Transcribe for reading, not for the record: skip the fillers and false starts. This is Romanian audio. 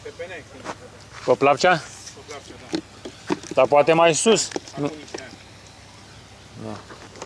Pe Penex. Pe Plapcea? Pe Plapcea, da. Dar poate mai sus. Nu. Da.